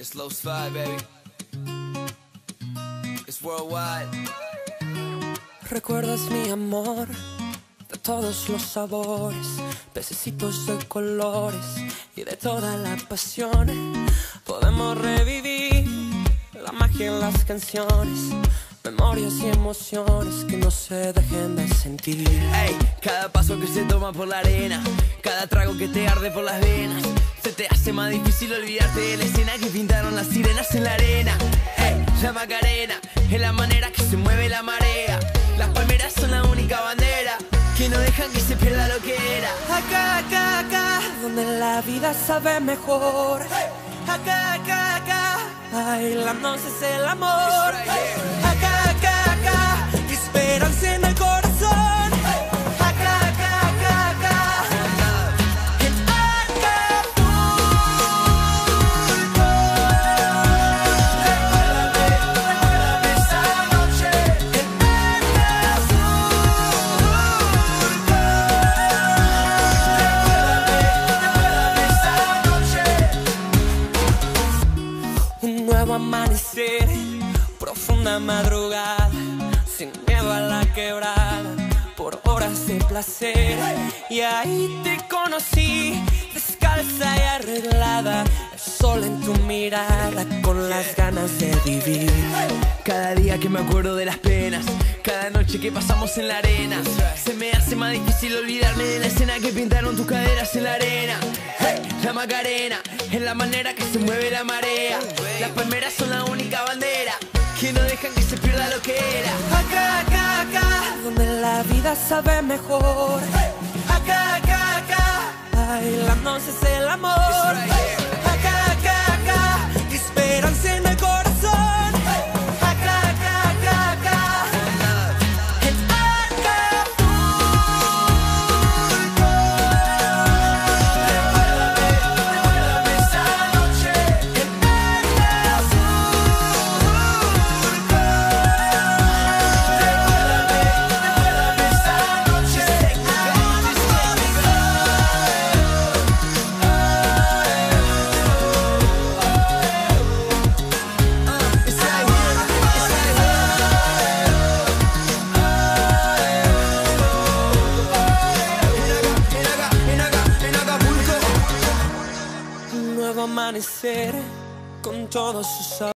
Slow slide, baby. It's worldwide. Recuerdas mi amor de todos los sabores, pececitos de colores y de toda la pasión. Podemos revivir la magia en las canciones, memorias y emociones que no se dejen de sentir. Ey, cada paso que se toma por la arena, cada trago que te arde por las venas, se te hace más difícil olvidarte de la escena que pintaron las sirenas en la arena. Ey, la Macarena es la manera que se mueve la marea. Las palmeras son la única bandera que no dejan que se pierda lo que era. Acá, acá, acá, donde la vida sabe mejor. Acá, acá, acá, bailando es el amor. Acá, acá, acá, esperanza en el corazón. Acá, acá, acá, acá, en Acapulco. Recuérdame esa noche en Acapulco. Recuérdame esa noche. Un nuevo amanecer, profunda madrugada, sin miedo a la quebrada, por horas de placer. Y ahí te conocí, descalza y arreglada, el sol en tu mirada, con las ganas de vivir. Cada día que me acuerdo de las penas, cada noche que pasamos en la arena, se me hace más difícil olvidarme de la escena que pintaron tus caderas en la arena. Hey, la Macarena es la manera que se mueve la marea. Las palmeras son la única bandera que no dejan que se pierda lo que era. Acá, acá, acá, donde la vida sabe mejor. Acá, acá, acá, bailando es el amor. Acá, acá, acá, esperanza en el corazón. Acá, acá, acá, acá, en Acapulco. Recuérdame esa noche en Recuérdame esa noche en Un nuevo amanecer con todos sus